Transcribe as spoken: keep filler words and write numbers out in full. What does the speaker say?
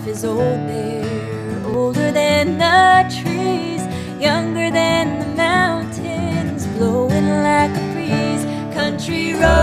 life is old there, older than the trees, younger than the mountains, blowing like a breeze. Country road.